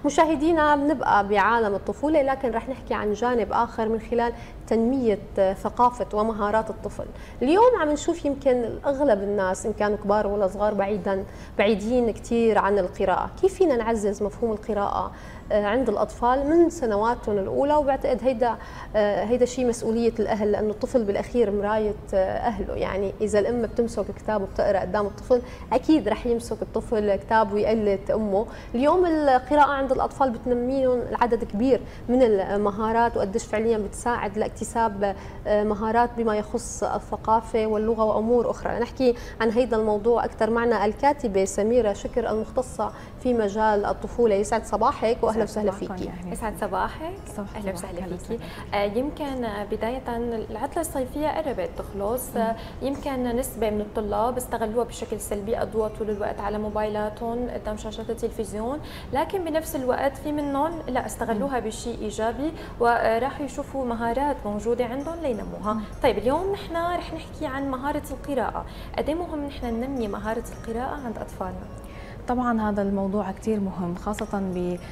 مشاهدينا بنبقى بعالم الطفولة، لكن رح نحكي عن جانب آخر من خلال تنمية ثقافة ومهارات الطفل. اليوم عم نشوف يمكن أغلب الناس إن كانوا كبار ولا صغار بعيدين كثير عن القراءة. كيف فينا نعزز مفهوم القراءة عند الأطفال من سنواتهم الأولى؟ وبعتقد هيدا شيء مسؤولية الأهل، لأنه الطفل بالأخير مراية أهله. يعني إذا الأم بتمسك كتاب وبتقرأ قدام الطفل، أكيد رح يمسك الطفل كتاب ويقلد أمه. اليوم القراءة عند الأطفال بتنميهم العدد كبير من المهارات، وقديش فعليا بتساعد لاكتساب مهارات بما يخص الثقافة واللغة وأمور أخرى. نحكي عن هيدا الموضوع أكثر معنا الكاتبة سميرة شكر المختصة في مجال الطفولة. يسعد صباحك وأهلا وسهلا فيكي. يسعد صباحك، أهلا وسهلا فيكي. يمكن بداية العطلة الصيفية قربت تخلص، يمكن نسبة من الطلاب استغلوها بشكل سلبي، قضوا طول الوقت على موبايلاتهم قدام شاشات التلفزيون، لكن بنفس الوقت في منهم لا استغلوها بشيء إيجابي وراحوا يشوفوا مهارات موجودة عندهم لينموها. طيب اليوم نحن رح نحكي عن مهارة القراءة. قد ايه مهم نحن ننمي مهارة القراءة عند أطفالنا؟ طبعا هذا الموضوع كثير مهم، خاصة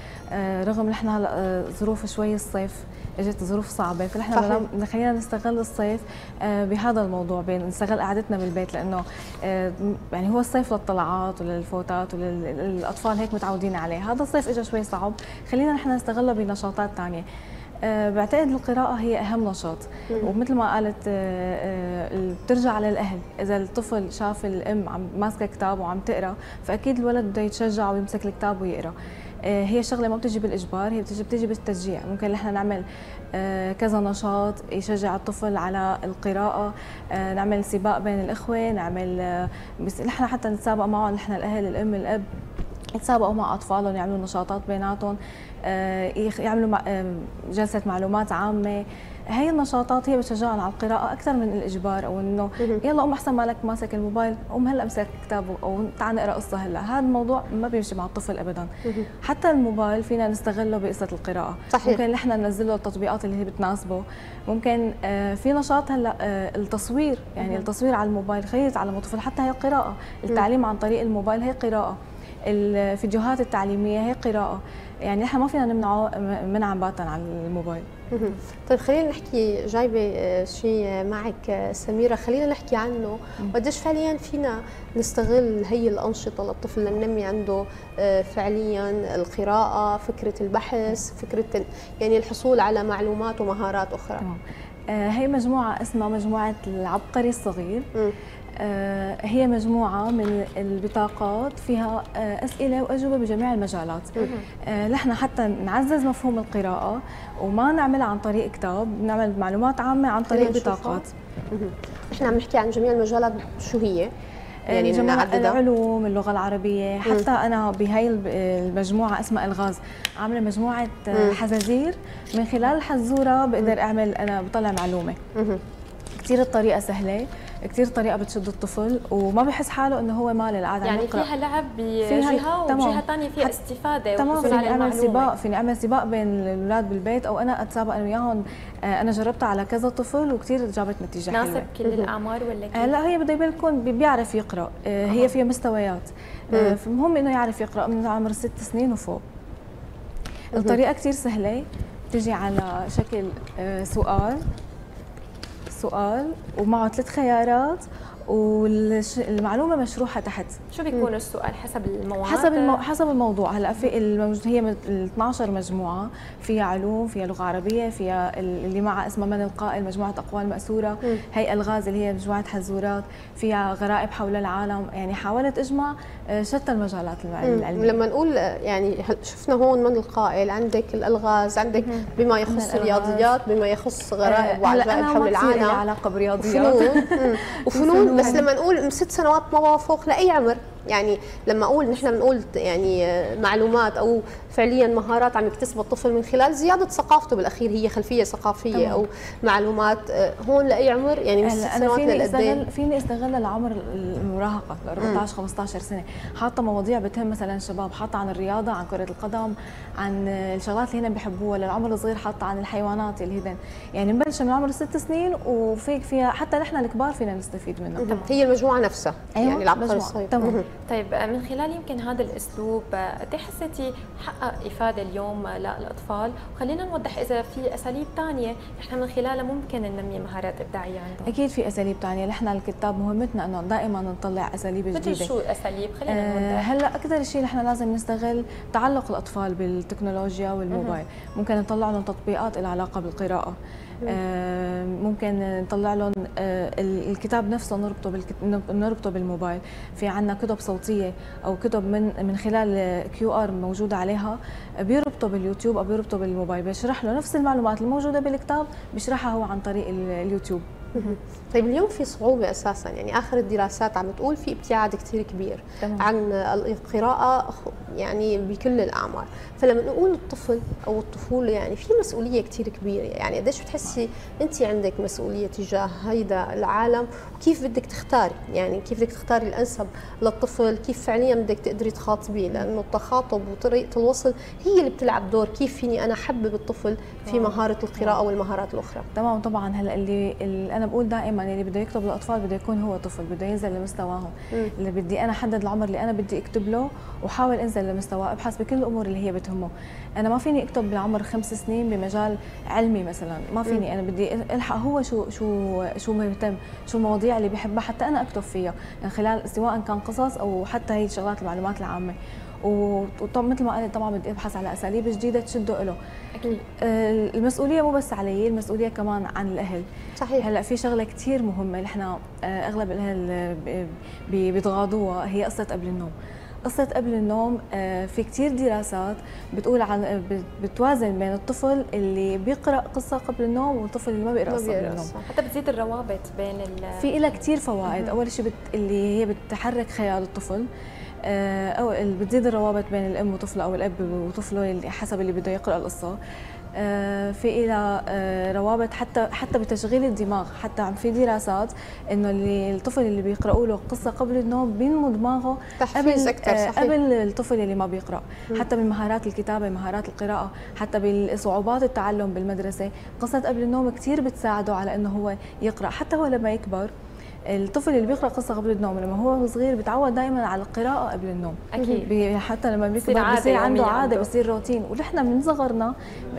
رغم نحن هلا ظروف شوي الصيف اجت ظروف صعبه، فنحن خلينا نستغل الصيف بهذا الموضوع، نستغل قعدتنا بالبيت، لانه يعني هو الصيف للطلعات وللفوتات وللاطفال هيك متعودين عليه. هذا الصيف اجى شوي صعب، خلينا نحن نستغله بنشاطات ثانيه. بعتقد القراءة هي أهم نشاط، ومثل ما قالت بترجع على الأهل. إذا الطفل شاف الأم عم ماسكة كتاب وعم تقرأ، فأكيد الولد بده يتشجع ويمسك الكتاب ويقرأ. هي شغلة ما بتجي بالإجبار، هي بتجي بالتشجيع. ممكن نحن نعمل كذا نشاط يشجع الطفل على القراءة، نعمل سباق بين الإخوة، نعمل نحن حتى نتسابق معهم، نحن الأهل الأم الأب يتسابقوا مع أطفالهم، يعملوا نشاطات بيناتهم، يعملوا جلسة معلومات عامة. هي النشاطات هي بتشجعهم على القراءة أكثر من الإجبار، أو إنه يلا أم أحسن مالك ماسك الموبايل، أم هلا امسك كتاب أو تعال نقرأ قصة هلا. هذا الموضوع ما بيمشي مع الطفل أبدا. حتى الموبايل فينا نستغله بقصة القراءة. صحيح. ممكن نحن ننزل له التطبيقات اللي هي بتناسبه. ممكن في نشاط هلا التصوير، يعني التصوير على الموبايل خليه يتعلم الطفل، حتى هي قراءة. التعليم عن طريق الموبايل هي قراءة. الفيديوهات التعليمية هي قراءة. يعني نحن ما فينا نمنعه منعا باتا عن الموبايل. طيب خلينا نحكي، جايبه شيء معك سميرة، خلينا نحكي عنه. وقديش فعليا فينا نستغل هي الأنشطة للطفل لننمي عنده فعليا القراءة، فكرة البحث، فكرة يعني الحصول على معلومات ومهارات أخرى. هي مجموعة اسمها مجموعة العبقري الصغير. هي مجموعة من البطاقات فيها أسئلة وأجوبة بجميع المجالات. نحن حتى نعزز مفهوم القراءة وما نعملها عن طريق كتاب، نعمل معلومات عامة عن طريق بطاقات. نحن عم نحكي عن جميع المجالات. شو هي؟ يعني جميع العلوم، اللغة العربية، حتى أنا بهاي المجموعة اسمها ألغاز، عاملة مجموعة حزازير، من خلال الحزورة بقدر أعمل أنا بطلع معلومة. كثير الطريقة سهلة، كثير طريقة بتشد الطفل وما بحس حاله انه هو مال القعده يعني فيها لعب بجهه وبجهه ثانيه فيها استفاده. تمام. فيني اعمل سباق بين الاولاد بالبيت، او انا اتسابق انا وياهم. انا جربتها على كذا طفل وكثير جابت نتيجه حلوه. ناسب كل الاعمار ولا كيف؟ لا، هي بده يكون بيعرف يقرا. هي فيها مستويات، فالمهم انه يعرف يقرا من عمر 6 سنين وفوق. الطريقه كثير سهله، بتجي على شكل سؤال ومعه 3 خيارات، والمعلومه مشروحه تحت. شو بيكون السؤال حسب المواد؟ حسب الموضوع. هلا في هي 12 مجموعه، فيها علوم، فيها لغه عربيه، فيها اللي معها اسمها من القائل، مجموعه اقوال ماسوره، هي الغاز اللي هي مجموعه حزورات، فيها غرائب حول العالم. يعني حاولت اجمع شتى المجالات العلميه. لما نقول يعني شفنا هون من القائل، عندك الالغاز، عندك بما يخص الرياضيات، بما يخص غرائب وعجائب حول العالم، علاقه برياضيات وفنون. بس لما نقول 6 سنوات موافق لاي عمر، يعني لما اقول نحن بنقول يعني معلومات او فعليا مهارات عم يكتسبها الطفل من خلال زياده ثقافته، بالاخير هي خلفيه ثقافيه طبعا. او معلومات هون لاي عمر، يعني من 6 سنوات لقدام. فيني استغل العمر المراهقه ل 14 15 سنه، حاطه مواضيع بتهم مثلا الشباب، حاطه عن الرياضه، عن كره القدم، عن الشغلات اللي هن بيحبوها. للعمر الصغير حاطه عن الحيوانات اللي هن يعني نبلش من عمر 6 سنين، وفيك فيها حتى نحن الكبار فينا نستفيد منها. هي المجموعه نفسها. أيوة. يعني العبقري الصغير. طيب من خلال يمكن هذا الاسلوب قد ايه حسيتي حقق نحقق افاده اليوم للاطفال، وخلينا نوضح اذا في اساليب ثانيه نحن من خلالها ممكن ننمي مهارات ابداعيه عندهم. اكيد في اساليب ثانيه، نحن الكتاب مهمتنا انه دائما نطلع اساليب جديده. مثل شو الاساليب؟ خلينا نوضح. هلا اكثر شيء نحن لازم نستغل تعلق الاطفال بالتكنولوجيا والموبايل. ممكن نطلع لهم تطبيقات لها علاقه بالقراءه، ممكن نطلع لهم الكتاب نفسه نربطه بالموبايل. في عندنا كتب صوتيه او كتب من خلال QR موجوده عليها، بيربطوا باليوتيوب او بيربطوا بالموبايل، بيشرح له نفس المعلومات الموجوده بالكتاب بيشرحها هو عن طريق اليوتيوب. طيب اليوم في صعوبة أساسا، يعني آخر الدراسات عم تقول في ابتعاد كثير كبير عن القراءة يعني بكل الأعمار، فلما نقول الطفل أو الطفولة يعني في مسؤولية كثير كبيرة، يعني قديش بتحسي أنت عندك مسؤولية تجاه هيدا العالم، وكيف بدك تختاري، يعني كيف بدك تختاري الأنسب للطفل، كيف فعليا بدك تقدري تخاطبيه، لأنه التخاطب وطريقة الوصل هي اللي بتلعب دور كيف فيني أنا أحبب الطفل في مهارة القراءة والمهارات الأخرى. تمام طبعا. هلا اللي أنا بقول دائما اللي بده يكتب للاطفال بده يكون هو طفل، بده ينزل لمستواهم. اللي بدي انا احدد العمر اللي انا بدي اكتب له واحاول انزل لمستواه، ابحث بكل الامور اللي هي بتهمه. انا ما فيني اكتب بعمر 5 سنين بمجال علمي مثلا، ما فيني. انا بدي الحق هو شو مهتم، شو المواضيع اللي بيحبها حتى انا اكتب فيها، من خلال سواء كان قصص او حتى هي شغلات المعلومات العامه. وطبعا مثل ما قلت طبعا بدي ابحث على اساليب جديده تشده له. اكيد المسؤوليه مو بس علي، المسؤوليه كمان عن الاهل. صحيح. هلا في شغله كثير مهمه نحن اغلب الاهل بيتغاضوها، هي قصه قبل النوم. قصة قبل النوم في كثير دراسات بتقول عن بتوازن بين الطفل اللي بيقرأ قصة قبل النوم والطفل اللي ما بيقرأ قصة قبل النوم، حتى بتزيد الروابط بين في لها كثير فوائد. أول شيء اللي هي بتحرك خيال الطفل، أو بتزيد الروابط بين الأم وطفله أو الأب وطفله اللي حسب اللي بده يقرأ القصة. في إلى روابط حتى بتشغيل الدماغ. حتى في دراسات انه الطفل اللي بيقرأوا له قصه قبل النوم بينمو دماغه قبل الطفل اللي ما بيقرأ. حتى بمهارات الكتابه، مهارات القراءه، حتى بصعوبات التعلم بالمدرسه، قصه قبل النوم كثير بتساعده على انه هو يقرأ. حتى هو لما يكبر الطفل اللي بيقرأ قصة قبل النوم لما هو صغير بيتعود دائما على القراءة قبل النوم. أكيد. حتى لما بيكبر بصير عنده عادة، بصير روتين. ونحن من صغرنا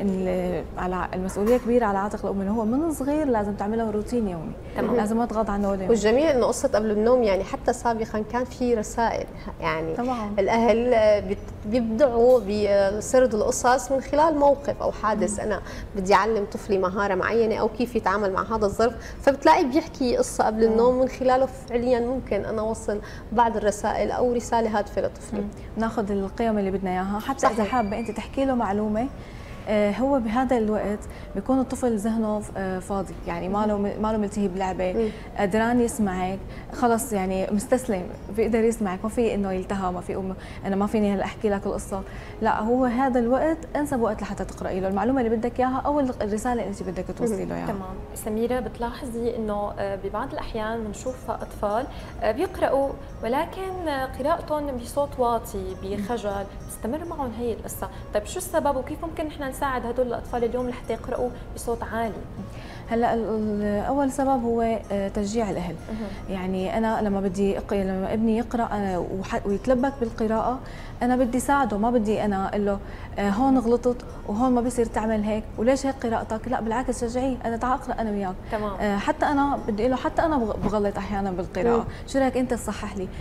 على المسؤولية كبيرة على عاتق الأم، إنه هو من صغير لازم تعملها روتين يومي. لازم ما تغض عنه ولا يوم. والجميل إنه قصة قبل النوم يعني حتى سابقا كان في رسائل، يعني طبعا الأهل بيبدعوا بسرد القصص من خلال موقف أو حادث. أنا بدي أعلم طفلي مهارة معينة أو كيف يتعامل مع هذا الظرف، فبتلاقي بيحكي قصة قبل النوم من خلاله فعليا ممكن انا اوصل بعض الرسائل او رساله هادفه لطفلي. ناخذ القيم اللي بدنا اياها. حتى اذا حابه انت تحكي له معلومه، هو بهذا الوقت بيكون الطفل ذهنه فاضي، يعني ما له ملتهي بلعبه، قدران يسمعك، خلص يعني مستسلم، بيقدر يسمعك، ما في انه يلتهى، ما في انا ما فيني هلا احكي لك القصه. لا، هو هذا الوقت انسب وقت لحتى تقراي له المعلومه اللي بدك اياها او الرساله اللي انت بدك توصلي له اياها. تمام. سميره، بتلاحظي انه ببعض الاحيان بنشوف اطفال بيقراوا ولكن قراءتهم بصوت واطي، بخجل، بتستمر معهم هي القصه. طيب شو السبب وكيف ممكن نحن نساعد هدول الاطفال اليوم لحتى يقراوا بصوت عالي؟ هلا اول سبب هو تشجيع الاهل. يعني انا لما لما ابني يقرا ويتلبك بالقراءه، انا بدي ساعده، ما بدي انا اقول له هون غلطت وهون ما بيصير تعمل هيك وليش هيك قراءتك. لا بالعكس، شجعيه، انا تعال اقرا انا وياك. تمام. حتى انا بدي اقول له حتى انا بغلط احيانا بالقراءه، شو رايك انت تصحح لي؟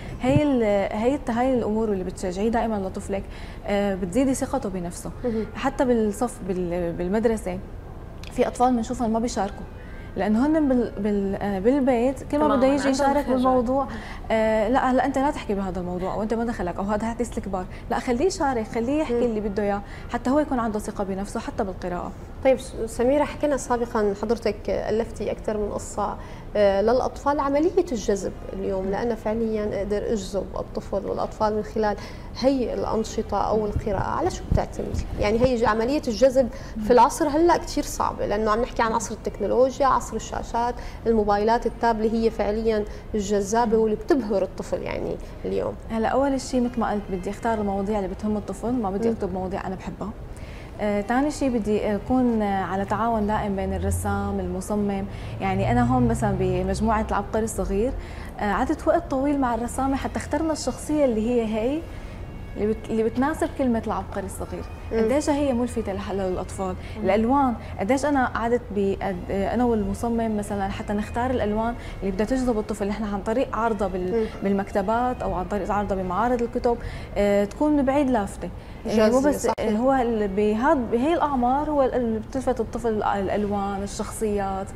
هي الامور اللي بتشجعيه دائما لطفلك بتزيدي ثقته بنفسه. حتى بالصف بالمدرسه في اطفال بنشوفهم ما بيشاركوا، لانه هن بالبيت كل ما بده يجي يشارك بالموضوع لا هلا انت لا تحكي بهذا الموضوع او انت ما دخلك او هذا حديث الكبار، لا خليه يشارك، خليه يحكي اللي بده اياه حتى هو يكون عنده ثقه بنفسه حتى بالقراءه. طيب سميره، حكينا سابقا حضرتك الفتي اكثر من قصه للاطفال، عمليه الجذب اليوم، لأنا فعليا اقدر اجذب الطفل والاطفال من خلال هي الانشطه او القراءه، على شو بتعتمد؟ يعني هي عمليه الجذب في العصر هلا كثير صعبه، لانه عم نحكي عن عصر التكنولوجيا، عصر الشاشات، الموبايلات، التاب اللي هي فعليا الجذابه واللي بتبهر الطفل يعني اليوم. هلا اول شيء مثل ما قلت بدي اختار المواضيع اللي بتهم الطفل، ما بدي اكتب مواضيع انا بحبها. ثاني شيء بدي اكون على تعاون دائم بين الرسام المصمم. يعني انا هون مثلا بمجموعه العبقري الصغير قعدت وقت طويل مع الرسامه حتى اخترنا الشخصيه اللي هي اللي بتناسب كلمه العبقري الصغير. قديش هي ملفته للاطفال، الالوان قديش انا قعدت انا والمصمم مثلا حتى نختار الالوان اللي بدها تجذب الطفل، نحن عن طريق عرضها بالمكتبات او عن طريق عرضها بمعارض الكتب تكون من بعيد لافته. مو بس هو بهي الاعمار هو بتلفت الطفل الالوان، الشخصيات،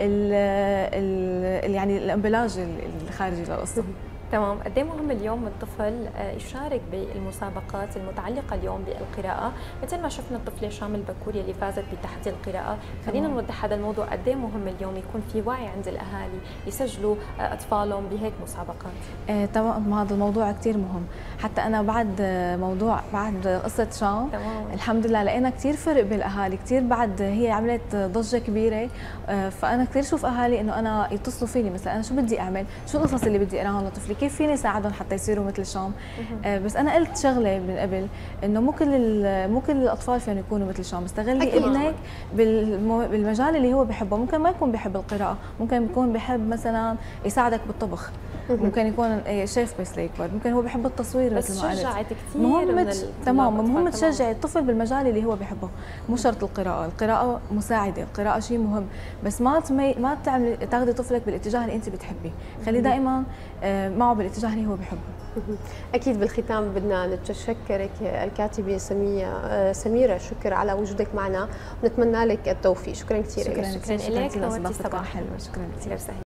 يعني الامبلاج الخارجي للقصه. تمام. قد ايه مهم اليوم الطفل يشارك بالمسابقات المتعلقه اليوم بالقراءه، مثل ما شفنا الطفله شام البكوري اللي فازت بتحدي القراءه. خلينا نوضح هذا الموضوع، قد ايه مهم اليوم يكون في وعي عند الاهالي يسجلوا اطفالهم بهيك مسابقات. تمام، هذا الموضوع كثير مهم. حتى انا بعد قصه شام الحمد لله لقينا كثير فرق بالاهالي، كثير بعد هي عملت ضجه كبيره. فانا كثير شوف اهالي انه انا يتصلوا فيني مثلا انا شو بدي اعمل، شو القصص اللي بدي اقراها لطفلي، كيف فيني ساعدهم حتى يصيروا مثل شام. بس انا قلت شغله من قبل انه مو كل الاطفال فيهم يكونوا مثل شام. استغلي ابنك بالمجال اللي هو بحبه، ممكن ما يكون بحب القراءه، ممكن يكون بحب مثلا يساعدك بالطبخ، ممكن يكون شيف بس ليكبر، ممكن هو بحب التصوير بس مثل ما قلت. شجعت كثير تمام، مهم تشجعي الطفل بالمجال اللي هو بحبه، مو شرط القراءه مساعده، القراءه شيء مهم، بس ما تاخذي طفلك بالاتجاه اللي انت بتحبيه، خليه دائما معه بالاتجاه اللي هو بحبه. اكيد. بالختام بدنا نتشكرك الكاتبه سميره، شكر على وجودك معنا ونتمنى لك التوفيق. شكرا كثير. شكرا لك، نورتي صباح حلو. شكرا كثير.